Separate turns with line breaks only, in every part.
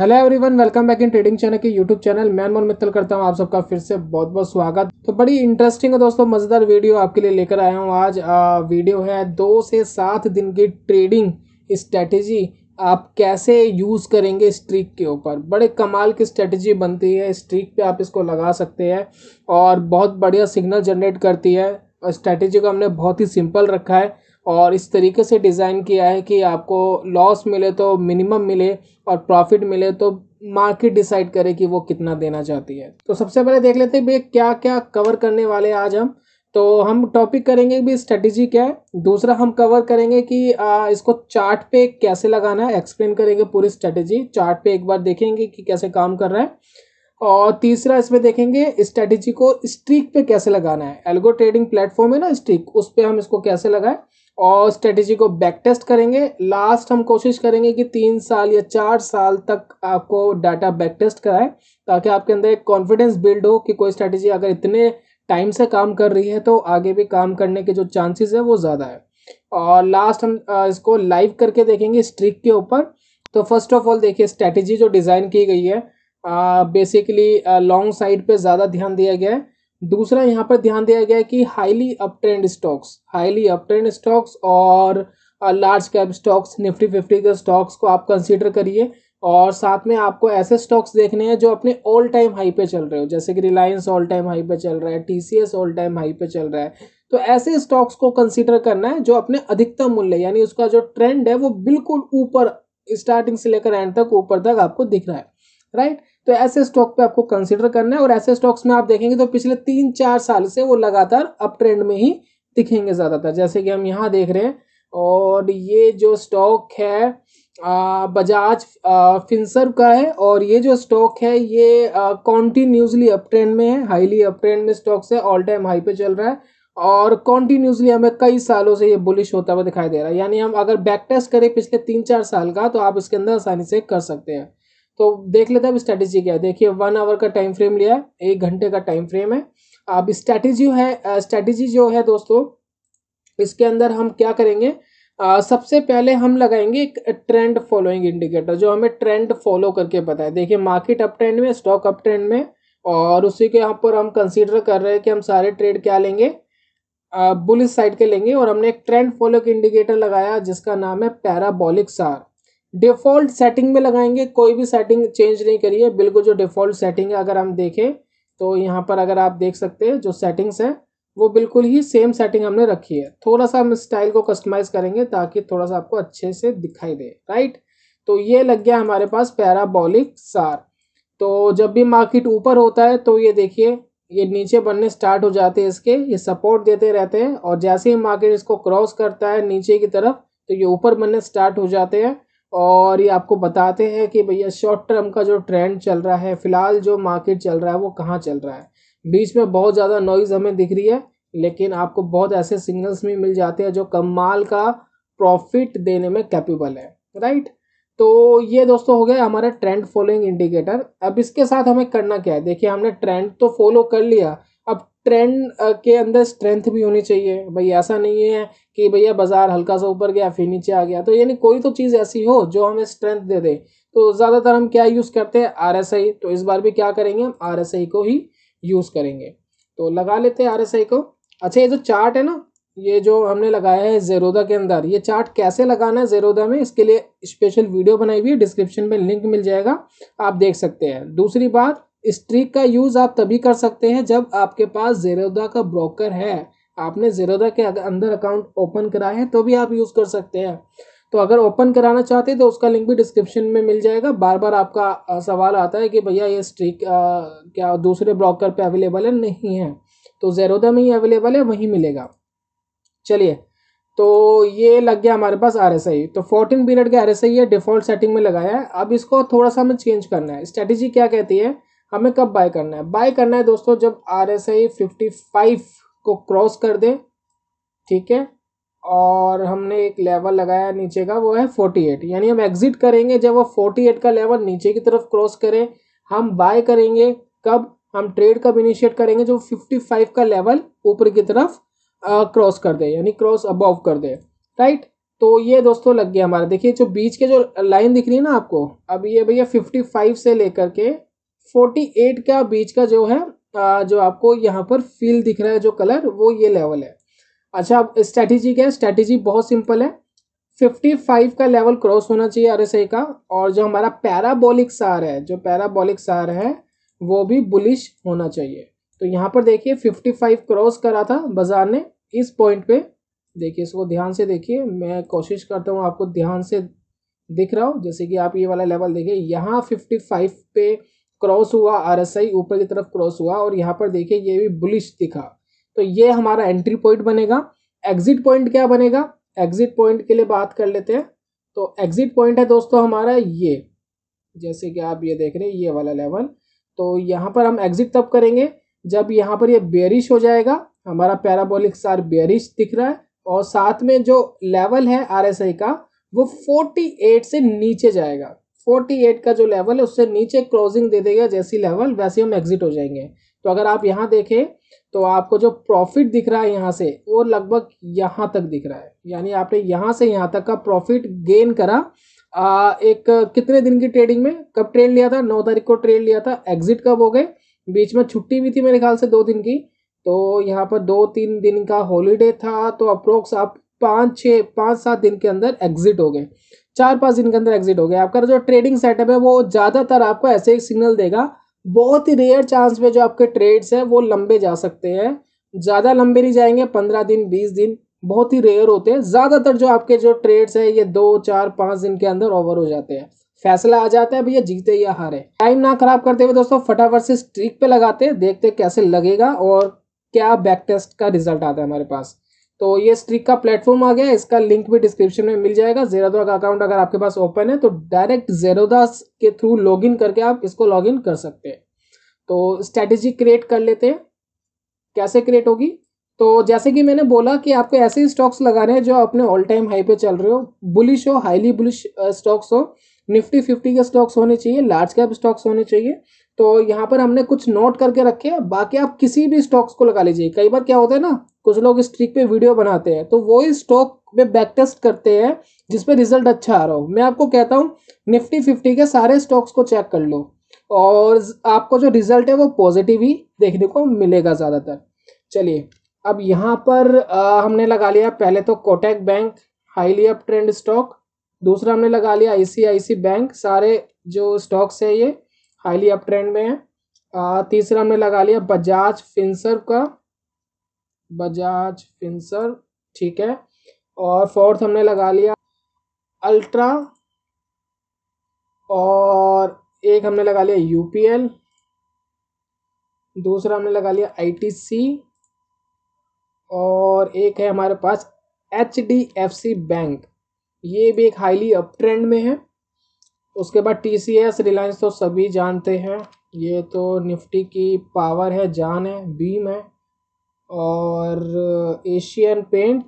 Hello everyone, welcome back in trading Chanakya YouTube channel. मैं अनमोल मित्तल करता हूं आप सबका फिर से बहुत बहुत स्वागत। तो बड़ी इंटरेस्टिंग है दोस्तों, मज़ेदार वीडियो आपके लिए लेकर आया हूं आज। वीडियो है 2 से 7 दिन की ट्रेडिंग स्ट्रेटेजी आप कैसे यूज़ करेंगे स्ट्रीक के ऊपर। बड़े कमाल की स्ट्रेटेजी बनती है, स्ट्रीक पे आप इसको लगा सकते हैं और बहुत बढ़िया सिग्नल जनरेट करती है। स्ट्रेटेजी को हमने बहुत ही सिंपल रखा है और इस तरीके से डिज़ाइन किया है कि आपको लॉस मिले तो मिनिमम मिले और प्रॉफिट मिले तो मार्केट डिसाइड करे कि वो कितना देना चाहती है। तो सबसे पहले देख लेते हैं भाई क्या क्या कवर करने वाले हैं आज हम। तो हम टॉपिक करेंगे भी स्ट्रेटेजी क्या है, दूसरा हम कवर करेंगे कि इसको चार्ट पे कैसे लगाना है, एक्सप्लेन करेंगे पूरी स्ट्रेटेजी। चार्ट पे एक बार देखेंगे कि कैसे काम कर रहा है और तीसरा इसमें देखेंगे स्ट्रेटेजी को स्ट्रीक पे कैसे लगाना है। एल्गो ट्रेडिंग प्लेटफॉर्म है ना स्ट्रीक, उस पे हम इसको कैसे लगाएं और स्ट्रेटेजी को बैक टेस्ट करेंगे। लास्ट हम कोशिश करेंगे कि 3 साल या 4 साल तक आपको डाटा बैक टेस्ट कराए ताकि आपके अंदर एक कॉन्फिडेंस बिल्ड हो कि कोई स्ट्रेटेजी अगर इतने टाइम से काम कर रही है तो आगे भी काम करने के जो चांसेस है वो ज़्यादा है। और लास्ट हम इसको लाइव करके देखेंगे स्ट्रीक के ऊपर। तो फर्स्ट ऑफ ऑल देखिए स्ट्रेटेजी जो डिज़ाइन की गई है बेसिकली लॉन्ग साइड पे ज़्यादा ध्यान दिया गया है। दूसरा यहाँ पर ध्यान दिया गया है कि हाईली अपट्रेंड स्टॉक्स और लार्ज कैप स्टॉक्स, निफ्टी 50 के स्टॉक्स को आप कंसीडर करिए और साथ में आपको ऐसे स्टॉक्स देखने हैं जो अपने ऑल टाइम हाई पे चल रहे हो, जैसे कि रिलायंस ऑल टाइम हाई पे चल रहा है, टीसीएस ऑल टाइम हाई पे चल रहा है। तो ऐसे स्टॉक्स को कंसीडर करना है जो अपने अधिकतम मूल्य यानी उसका जो ट्रेंड है वो बिल्कुल ऊपर, स्टार्टिंग से लेकर एंड तक ऊपर तक आपको दिख रहा है, राइट। तो ऐसे स्टॉक पे आपको कंसीडर करना है और ऐसे स्टॉक्स में आप देखेंगे तो पिछले 3-4 साल से वो लगातार अप ट्रेंड में ही दिखेंगे ज़्यादातर, जैसे कि हम यहाँ देख रहे हैं। और ये जो स्टॉक है बजाज फिनसर्व का है और ये जो स्टॉक है ये कॉन्टिन्यूसली अप ट्रेंड में है, हाईली अप ट्रेंड में स्टॉक्स है, ऑल टाइम हाई पे चल रहा है और कॉन्टिन्यूसली हमें कई सालों से ये बुलिश होता हुआ दिखाई दे रहा है। यानी हम अगर बैक टेस्ट करें पिछले 3-4 साल का तो आप इसके अंदर आसानी से कर सकते हैं। तो देख लेते हैं अब स्ट्रेटेजी क्या है। देखिए 1 आवर का टाइम फ्रेम लिया है, 1 घंटे का टाइम फ्रेम है। अब स्ट्रेटेजी जो है दोस्तों, इसके अंदर हम क्या करेंगे, सबसे पहले हम लगाएंगे एक ट्रेंड फॉलोइंग इंडिकेटर जो हमें ट्रेंड फॉलो करके पता है। देखिए मार्केट अप ट्रेंड में, स्टॉक अप ट्रेंड में और उसी के यहाँ पर हम कंसीडर कर रहे हैं कि हम सारे ट्रेड क्या लेंगे, बुलिश साइड के लेंगे और हमने एक ट्रेंड फॉलो इंडिकेटर लगाया जिसका नाम है पैराबोलिक सार। डिफ़ॉल्ट सेटिंग में लगाएंगे, कोई भी सेटिंग चेंज नहीं करिए, बिल्कुल जो डिफ़ॉल्ट सेटिंग है अगर हम देखें तो यहाँ पर अगर आप देख सकते हैं जो सेटिंग्स है वो बिल्कुल ही सेम सेटिंग हमने रखी है। थोड़ा सा हम स्टाइल को कस्टमाइज करेंगे ताकि थोड़ा सा आपको अच्छे से दिखाई दे, राइट। तो ये लग गया हमारे पास पैराबोलिक सार। तो जब भी मार्केट ऊपर होता है तो ये देखिए ये नीचे बनने स्टार्ट हो जाते हैं, इसके ये सपोर्ट देते रहते हैं और जैसे ही मार्केट इसको क्रॉस करता है नीचे की तरफ तो ये ऊपर बनने स्टार्ट हो जाते हैं और ये आपको बताते हैं कि भैया शॉर्ट टर्म का जो ट्रेंड चल रहा है, फिलहाल जो मार्केट चल रहा है वो कहाँ चल रहा है। बीच में बहुत ज़्यादा नॉइज़ हमें दिख रही है लेकिन आपको बहुत ऐसे सिग्नल्स भी मिल जाते हैं जो कमाल का प्रॉफिट देने में कैपेबल है, राइट। तो ये दोस्तों हो गया हमारा ट्रेंड फॉलोइंग इंडिकेटर। अब इसके साथ हमें करना क्या है, देखिए हमने ट्रेंड तो फॉलो कर लिया, अब ट्रेंड के अंदर स्ट्रेंथ भी होनी चाहिए। भाई ऐसा नहीं है कि भैया बाजार हल्का सा ऊपर गया फिर नीचे आ गया, तो यानी कोई तो चीज़ ऐसी हो जो हमें स्ट्रेंथ दे दे। तो ज़्यादातर हम क्या यूज़ करते हैं, आरएसआई। तो इस बार भी क्या करेंगे, हम आरएसआई को ही यूज़ करेंगे। तो लगा लेते हैं आरएसआई को। अच्छा ये जो चार्ट है ना, ये जो हमने लगाया है ज़ेरोदा के अंदर, ये चार्ट कैसे लगाना है ज़ेरोदा में, इसके लिए स्पेशल वीडियो बनाई हुई है, डिस्क्रिप्शन में लिंक मिल जाएगा, आप देख सकते हैं। दूसरी बात, स्ट्रीक का यूज़ आप तभी कर सकते हैं जब आपके पास ज़ेरोदा का ब्रोकर है, आपने ज़ेरोदा के अंदर अकाउंट ओपन कराया है तो भी आप यूज़ कर सकते हैं। तो अगर ओपन कराना चाहते हैं तो उसका लिंक भी डिस्क्रिप्शन में मिल जाएगा। बार बार आपका सवाल आता है कि भैया ये स्ट्रीक क्या दूसरे ब्रोकर पे अवेलेबल है, नहीं है, तो ज़ेरोदा में ही अवेलेबल है, वहीं मिलेगा। चलिए तो ये लग गया हमारे पास आरएसआई। तो 14 पीरियड का आरएसआई है, डिफ़ॉल्ट सेटिंग में लगाया है। अब इसको थोड़ा सा हमें चेंज करना है। स्ट्रेटेजी क्या कहती है, हमें कब बाय करना है, बाय करना है दोस्तों जब आरएसआई 55 को क्रॉस कर दे, ठीक है। और हमने एक लेवल लगाया नीचे का, वो है 48, यानी हम एग्जिट करेंगे जब वो 48 का लेवल नीचे की तरफ क्रॉस करे। हम बाय करेंगे कब, हम ट्रेड कब इनिशिएट करेंगे, जो 55 का लेवल ऊपर की तरफ क्रॉस कर दे, यानी क्रॉस अबव कर दे, राइट। तो ये दोस्तों लग गया हमारा। देखिए जो बीच के जो लाइन दिख रही है ना आपको, अब ये भैया 55 से लेकर के 48 का बीच का जो है जो आपको यहाँ पर फील दिख रहा है जो कलर, वो ये लेवल है। अच्छा अब स्ट्रैटेजी क्या है? स्ट्रैटेजी बहुत सिंपल है, 55 का लेवल क्रॉस होना चाहिए आरएसआई का, और जो हमारा पैराबोलिक सार है, जो पैराबोलिक सार है वो भी बुलिश होना चाहिए। तो यहाँ पर देखिए 55 क्रॉस करा था बाजार ने इस पॉइंट पे। देखिए इसको ध्यान से देखिए, मैं कोशिश करता हूँ आपको ध्यान से दिख रहा हो। जैसे कि आप ये वाला लेवल देखिए, यहाँ 55 पे क्रॉस हुआ आरएसआई, ऊपर की तरफ क्रॉस हुआ, और यहाँ पर देखिए ये भी बुलिश दिखा। तो ये हमारा एंट्री पॉइंट बनेगा। एग्जिट पॉइंट क्या बनेगा? एग्जिट पॉइंट के लिए बात कर लेते हैं। तो एग्जिट पॉइंट है दोस्तों हमारा ये, जैसे कि आप ये देख रहे हैं ये वाला लेवल। तो यहाँ पर हम एग्जिट तब करेंगे जब यहाँ पर ये बेयरिश हो जाएगा, हमारा पैराबोलिक सार बेयरिश दिख रहा है, और साथ में जो लेवल है आरएसआई का वो 48 से नीचे जाएगा। 48 का जो लेवल है उससे नीचे क्लोजिंग दे देगा जैसी लेवल, वैसे हम एग्जिट हो जाएंगे। तो अगर आप यहाँ देखें तो आपको जो प्रॉफिट दिख रहा है यहाँ से, वो लगभग यहाँ तक दिख रहा है, यानी आपने यहाँ से यहाँ तक का प्रॉफिट गेन करा। एक कितने दिन की ट्रेडिंग में, कब ट्रेड लिया था? 9 तारीख को ट्रेड लिया था। एग्जिट कब हो गए? बीच में छुट्टी भी थी मेरे ख्याल से 2 दिन की, तो यहाँ पर 2-3 दिन का हॉलीडे था, तो अप्रोक्स आप 5-7 दिन के अंदर एग्जिट हो गए, 4-5 दिन के अंदर एग्जिट हो गए। आपका जो ट्रेडिंग सेटअप है वो ज़्यादातर आपको ऐसे ही सिग्नल देगा। बहुत ही रेयर चांस में जो आपके ट्रेड्स है वो लंबे जा सकते हैं, ज़्यादा लंबे नहीं जाएंगे, 15 दिन 20 दिन बहुत ही रेयर होते हैं। ज़्यादातर जो आपके जो ट्रेड्स है ये 2-4-5 दिन के अंदर ओवर हो जाते हैं, फैसला आ जाता है भैया जीते या हारे। टाइम ना खराब करते हुए दोस्तों फटाफट से स्ट्रीक पे लगाते हैं, देखते हैं कैसे लगेगा और क्या बैक टेस्ट का रिजल्ट आता है हमारे पास। तो ये स्ट्रीक का प्लेटफॉर्म आ गया, इसका लिंक भी डिस्क्रिप्शन में मिल जाएगा। ज़ेरोधा का अकाउंट अगर आपके पास ओपन है तो डायरेक्ट ज़ेरोधा के थ्रू लॉगिन करके आप इसको लॉगिन कर सकते हैं। तो स्ट्रैटेजी क्रिएट कर लेते हैं। कैसे क्रिएट होगी? तो जैसे कि मैंने बोला कि आपको ऐसे ही स्टॉक्स लगाने हैं जो अपने ऑल टाइम हाई पे चल रहे हो, बुलिश हो, हाईली बुलिश स्टॉक्स हो, निफ्टी 50 के स्टॉक्स होने चाहिए, लार्ज कैप स्टॉक्स होने चाहिए। तो यहाँ पर हमने कुछ नोट करके रखे हैं, बाकी आप किसी भी स्टॉक्स को लगा लीजिए। कई बार क्या होता है ना, कुछ लोग स्ट्रीक पे वीडियो बनाते हैं तो वो ही स्टॉक पे बैक टेस्ट करते हैं जिसपे रिजल्ट अच्छा आ रहा हो। मैं आपको कहता हूँ निफ्टी 50 के सारे स्टॉक्स को चेक कर लो और आपको जो रिजल्ट है वो पॉजिटिव ही देखने को मिलेगा ज़्यादातर। चलिए अब यहाँ पर हमने लगा लिया पहले तो Kotak bank, highly up trend stock. दूसरा हमने लगा लिया आईसीआईसी बैंक, सारे जो स्टॉक्स है ये हाईली अप ट्रेंड में है। तीसरा हमने लगा लिया बजाज फिनसर्व का, बजाज फिनसर्व, ठीक है। और फोर्थ हमने लगा लिया अल्ट्रा, और एक हमने लगा लिया यूपीएल, दूसरा हमने लगा लिया आईटीसी, और एक है हमारे पास एचडीएफसी बैंक, ये भी एक हाईली अप ट्रेंड में है। उसके बाद टीसीएस, रिलायंस तो सभी जानते हैं, ये तो निफ्टी की पावर है, जान है, बीम है। और एशियन पेंट,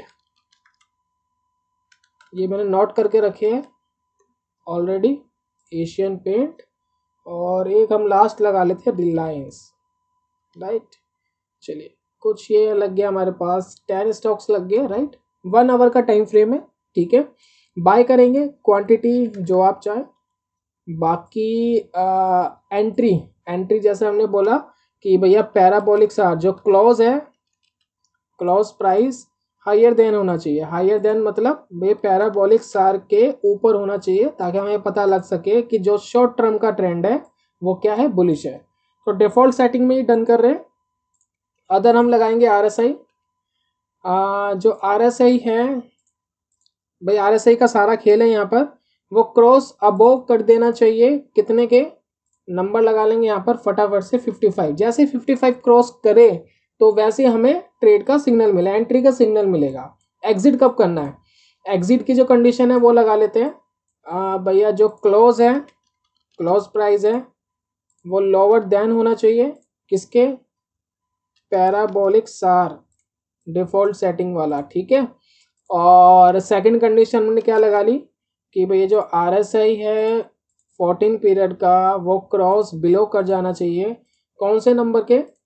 ये मैंने नोट करके रखे हैं ऑलरेडी, एशियन पेंट। और एक हम लास्ट लगा लेते हैं रिलायंस, राइट। चलिए कुछ ये लग गया हमारे पास, 10 स्टॉक्स लग गए, राइट। 1 आवर का टाइम फ्रेम है, ठीक है। बाय करेंगे क्वांटिटी जो आप चाहें। बाकी एंट्री जैसे हमने बोला कि भैया पैराबोलिक सार जो क्लोज है, क्लोज प्राइस हायर देन होना चाहिए। हायर देन मतलब ये पैराबोलिक सार के ऊपर होना चाहिए, ताकि हमें पता लग सके कि जो शॉर्ट टर्म का ट्रेंड है वो क्या है, बुलिश है। तो डिफॉल्ट सेटिंग में ही डन कर रहे हैं। अदर हम लगाएंगे आरएसआई। जो आरएसआई है भाई, आरएसआई का सारा खेल है यहाँ पर, वो क्रॉस अबोव कर देना चाहिए। कितने के नंबर लगा लेंगे यहाँ पर फटाफट से, 55। जैसे 55 क्रॉस करे तो वैसे हमें ट्रेड का सिग्नल मिला, एंट्री का सिग्नल मिलेगा। एग्जिट कब करना है? एग्जिट की जो कंडीशन है वो लगा लेते हैं। भैया जो क्लोज है, क्लोज प्राइस है, वो लोअर देन होना चाहिए किसके? पैराबोलिक सार, डिफॉल्ट सेटिंग वाला, ठीक है। और सेकंड कंडीशन हमने क्या लगा ली कि भैया जो आरएसआई है 14 पीरियड का, वो क्रॉस बिलो कर जाना चाहिए। कौन से नंबर के?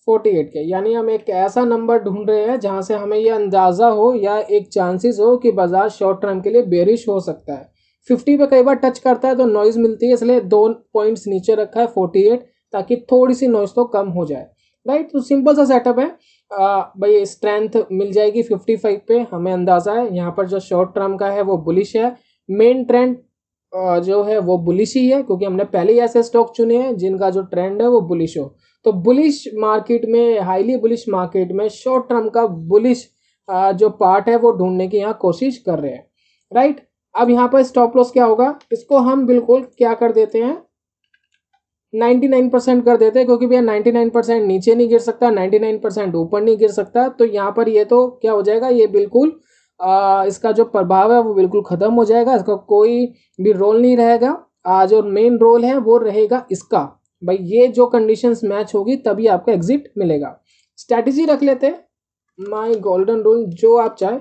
48 के, यानी हम एक ऐसा नंबर ढूंढ रहे हैं जहां से हमें ये अंदाजा हो या एक चांसेस हो कि बाजार शॉर्ट टर्म के लिए बेरिश हो सकता है। 50 पे कई बार टच करता है तो नॉइज मिलती है, इसलिए 2 पॉइंट्स नीचे रखा है 48, ताकि थोड़ी सी नॉइज तो कम हो जाए। राइट, तो सिंपल सा सेटअप है। भाई स्ट्रेंथ मिल जाएगी 55 पे, हमें अंदाजा है यहाँ पर जो शॉर्ट टर्म का है वो बुलिश है। मेन ट्रेंड जो है वो बुलिश ही है, क्योंकि हमने पहले ही ऐसे स्टॉक चुने हैं जिनका जो ट्रेंड है वो बुलिश हो। तो बुलिश मार्केट में, हाईली बुलिश मार्केट में शॉर्ट टर्म का बुलिश जो पार्ट है वो ढूंढने की यहाँ कोशिश कर रहे हैं। राइट, अब यहाँ पर स्टॉप लॉस क्या होगा, इसको हम बिल्कुल क्या कर देते हैं, 99% कर देते हैं, क्योंकि भैया 99% नीचे नहीं गिर सकता, 99% ऊपर नहीं गिर सकता। तो यहाँ पर ये तो क्या हो जाएगा, ये बिल्कुल इसका जो प्रभाव है वो बिल्कुल खत्म हो जाएगा, इसका कोई भी रोल नहीं रहेगा। जो मेन रोल है वो रहेगा इसका, भाई ये जो कंडीशंस मैच होगी तभी आपको एग्जिट मिलेगा। स्ट्रैटेजी रख लेते हैं, माय गोल्डन रूल, जो आप चाहे,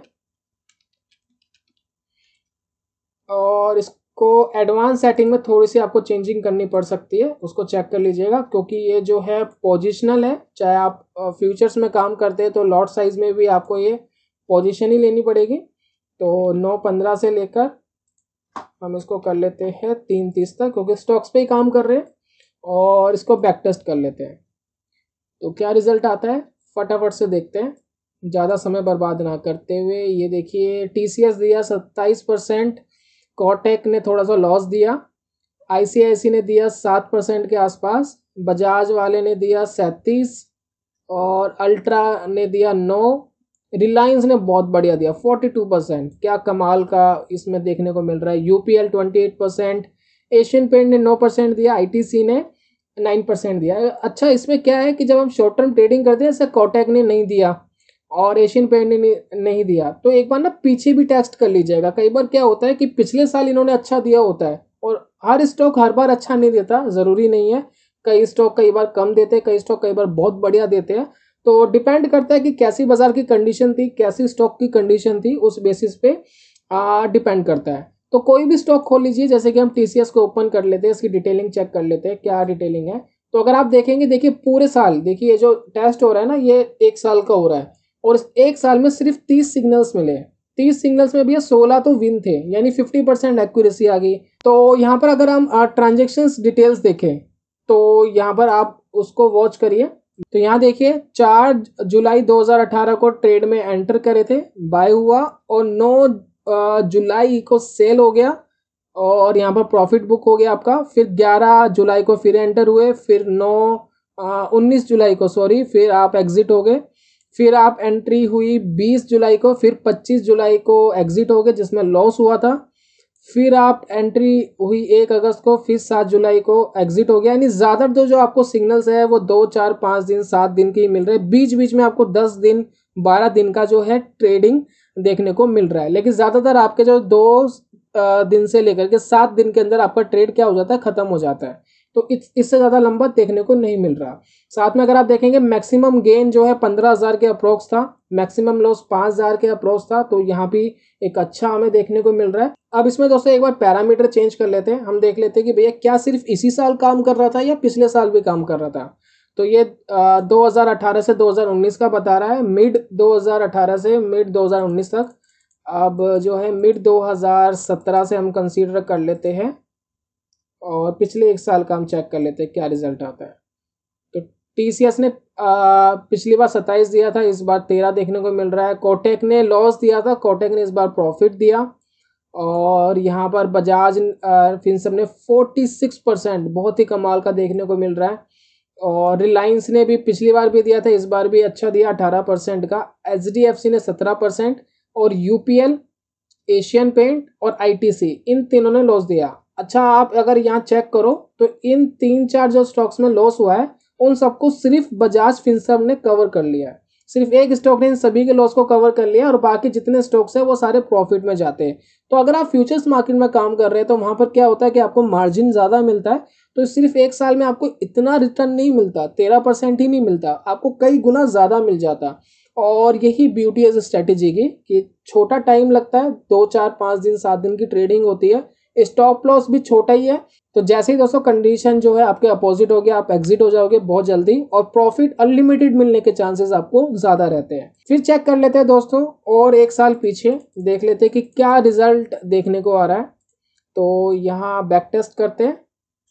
और इसको एडवांस सेटिंग में थोड़ी सी आपको चेंजिंग करनी पड़ सकती है, उसको चेक कर लीजिएगा, क्योंकि ये जो है पोजिशनल है। चाहे आप फ्यूचर्स में काम करते हैं तो लॉट साइज में भी आपको ये पोजीशन ही लेनी पड़ेगी। तो 9:15 से लेकर हम इसको कर लेते हैं 3:30 तक, क्योंकि स्टॉक्स पे ही काम कर रहे हैं, और इसको बैक टेस्ट कर लेते हैं। तो क्या रिजल्ट आता है फटाफट से देखते हैं, ज़्यादा समय बर्बाद ना करते हुए। ये देखिए, टीसीएस दिया 27%, कोटक ने थोड़ा सा लॉस दिया, आईसीआईसी ने दिया 7% के आसपास, बजाज वाले ने दिया 37, और अल्ट्रा ने दिया 9, रिलायंस ने बहुत बढ़िया दिया 42%। क्या कमाल का इसमें देखने को मिल रहा है। यूपीएल 28%, एशियन पेंट ने 9% दिया, आईटीसी ने 9% दिया। अच्छा, इसमें क्या है कि जब हम शॉर्ट टर्म ट्रेडिंग करते हैं, जैसे कोटक ने नहीं दिया और एशियन पेंट ने नहीं दिया, तो एक बार ना पीछे भी टेस्ट कर लीजिएगा। कई बार क्या होता है कि पिछले साल इन्होंने अच्छा दिया होता है, और हर स्टॉक हर बार अच्छा नहीं देता, ज़रूरी नहीं है। कई स्टॉक कई बार कम देते हैं, कई स्टॉक कई बार बहुत बढ़िया देते हैं। तो डिपेंड करता है कि कैसी बाजार की कंडीशन थी, कैसी स्टॉक की कंडीशन थी, उस बेसिस पे डिपेंड करता है। तो कोई भी स्टॉक खोल लीजिए, जैसे कि हम टीसीएस को ओपन कर लेते हैं, इसकी डिटेलिंग चेक कर लेते हैं क्या डिटेलिंग है। तो अगर आप देखेंगे, देखिए पूरे साल, देखिए ये जो टेस्ट हो रहा है ना, ये 1 साल का हो रहा है, और इस 1 साल में सिर्फ 30 सिग्नल्स मिले। 30 सिग्नल्स में भी 16 तो विन थे, यानी 50% एक्यूरेसी आ गई। तो यहाँ पर अगर हम ट्रांजेक्शन्स डिटेल्स देखें, तो यहाँ पर आप उसको वॉच करिए। तो यहाँ देखिए, 4 जुलाई 2018 को ट्रेड में एंटर करे थे, बाय हुआ, और 9 जुलाई को सेल हो गया, और यहाँ पर प्रॉफिट बुक हो गया आपका। फिर 11 जुलाई को फिर एंटर हुए, फिर 19 जुलाई को सॉरी, फिर आप एग्जिट हो गए। फिर आप एंट्री हुई 20 जुलाई को, फिर 25 जुलाई को एग्जिट हो गए जिसमें लॉस हुआ था। फिर आप एंट्री हुई 1 अगस्त को, फिर 7 जुलाई को एग्जिट हो गया। यानी ज़्यादातर तो जो आपको सिग्नल्स है वो 2, 4, 5 दिन, 7 दिन की मिल रहे हैं। बीच बीच में आपको 10 दिन, 12 दिन का जो है ट्रेडिंग देखने को मिल रहा है, लेकिन ज़्यादातर आपके जो 2 दिन से लेकर के 7 दिन के अंदर आपका ट्रेड क्या हो जाता है, ख़त्म हो जाता है। तो इससे ज़्यादा लंबा देखने को नहीं मिल रहा। साथ में अगर आप देखेंगे, मैक्सिमम गेन जो है 15,000 के अप्रोक्स था, मैक्सिमम लॉस 5,000 के अप्रोक्स था। तो यहाँ भी एक अच्छा हमें देखने को मिल रहा है। अब इसमें दोस्तों एक बार पैरामीटर चेंज कर लेते हैं, हम देख लेते हैं कि भैया क्या सिर्फ इसी साल काम कर रहा था या पिछले साल भी काम कर रहा था। तो ये 2018 से 2019 का बता रहा है, मिड 2018 से मिड 2019 तक। अब जो है मिड 2017 से हम कंसीडर कर लेते हैं, और पिछले 1 साल का हम चेक कर लेते हैं क्या रिजल्ट आता है। तो टीसीएस ने पिछली बार 27 दिया था, इस बार 13 देखने को मिल रहा है। कोटक ने लॉस दिया था, कोटक ने इस बार प्रॉफिट दिया। और यहाँ पर बजाज फिनसर्व ने 46%, बहुत ही कमाल का देखने को मिल रहा है। और रिलायंस ने भी पिछली बार भी दिया था, इस बार भी अच्छा दिया 18% का। एचडीएफसी ने 17%, और यूपीएल, एशियन पेंट और आईटीसी, इन तीनों ने लॉस दिया। अच्छा, आप अगर यहाँ चेक करो तो इन 3-4 जो स्टॉक्स में लॉस हुआ है, उन सबको सिर्फ बजाज फिनसर्व ने कवर कर लिया है। सिर्फ एक स्टॉक ने इन सभी के लॉस को कवर कर लिया, और बाकी जितने स्टॉक्स हैं वो सारे प्रॉफिट में जाते हैं। तो अगर आप फ्यूचर्स मार्केट में काम कर रहे हैं तो वहाँ पर क्या होता है कि आपको मार्जिन ज़्यादा मिलता है। तो सिर्फ 1 साल में आपको इतना रिटर्न नहीं मिलता, 13% ही नहीं मिलता, आपको कई गुना ज़्यादा मिल जाता। और यही ब्यूटी है इस स्ट्रेटेजी की, कि छोटा टाइम लगता है, 2, 4, 5 दिन, 7 दिन की ट्रेडिंग होती है, स्टॉप लॉस भी छोटा ही है। तो जैसे ही दोस्तों कंडीशन जो है आपके अपोजिट हो गया, आप एग्जिट हो जाओगे बहुत जल्दी और प्रॉफिट अनलिमिटेड मिलने के चांसेस आपको ज्यादा रहते हैं। फिर चेक कर लेते हैं दोस्तों और एक साल पीछे देख लेते हैं कि क्या रिजल्ट देखने को आ रहा है। तो यहाँ बैक टेस्ट करते हैं।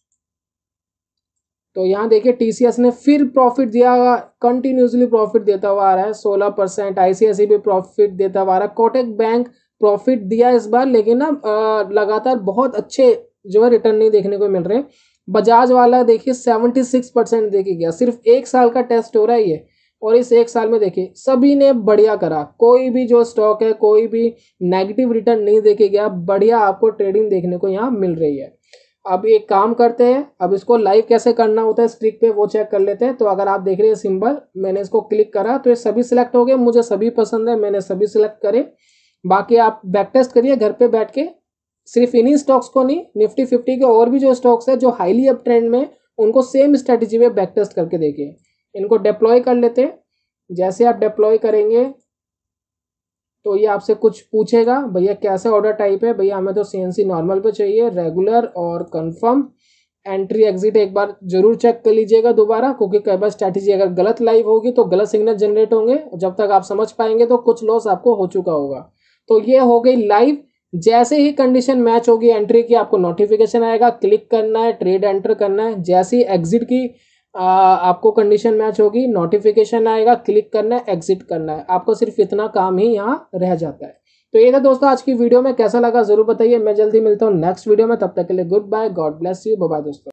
तो यहाँ देखिए टीसीएस ने फिर प्रॉफिट दिया, कंटिन्यूसली प्रॉफिट देता हुआ आ रहा है 16%। आईसीआईसी भी प्रॉफिट देता हुआ आ रहा है। कोटक बैंक प्रॉफिट दिया इस बार, लेकिन ना लगातार बहुत अच्छे जो है रिटर्न नहीं देखने को मिल रहे। बजाज वाला देखिए 76% देखिए गया, सिर्फ एक साल का टेस्ट हो रहा है ये, और इस एक साल में देखिए सभी ने बढ़िया करा। कोई भी जो स्टॉक है कोई भी नेगेटिव रिटर्न नहीं देखे गया, बढ़िया आपको ट्रेडिंग देखने को यहाँ मिल रही है। अब एक काम करते हैं, अब इसको लाइव कैसे करना होता है स्ट्रिक पे वो चेक कर लेते हैं। तो अगर आप देख रहे हैं सिंबल, मैंने इसको क्लिक करा तो ये सभी सिलेक्ट हो गए, मुझे सभी पसंद है, मैंने सभी सिलेक्ट करे। बाकी आप बैक टेस्ट करिए घर पे बैठ के, सिर्फ इन्हीं स्टॉक्स को नहीं, निफ्टी 50 के और भी जो स्टॉक्स है जो हाईली अप ट्रेंड में, उनको सेम स्ट्रेटेजी में बैक टेस्ट करके देखिए। इनको डिप्लॉय कर लेते हैं। जैसे आप डिप्लॉय करेंगे तो ये आपसे कुछ पूछेगा, भैया कैसे ऑर्डर टाइप है, भैया हमें तो सीएनसी नॉर्मल पे चाहिए, रेगुलर और कंफर्म। एंट्री एग्जिट एक बार जरूर चेक कर लीजिएगा दोबारा, क्योंकि कई बार स्ट्रैटेजी अगर गलत लाइव होगी तो गलत सिग्नल जनरेट होंगे, जब तक आप समझ पाएंगे तो कुछ लॉस आपको हो चुका होगा। तो ये हो गई लाइव। जैसे ही कंडीशन मैच होगी एंट्री की, आपको नोटिफिकेशन आएगा, क्लिक करना है, ट्रेड एंटर करना है। जैसे ही एग्जिट की आपको कंडीशन मैच होगी, नोटिफिकेशन आएगा, क्लिक करना है, एग्जिट करना है। आपको सिर्फ इतना काम ही यहाँ रह जाता है। तो ये था दोस्तों आज की वीडियो में, कैसा लगा जरूर बताइए। मैं जल्दी मिलता हूँ नेक्स्ट वीडियो में, तब तक के लिए good bye, god bless you, bye bye दोस्तों।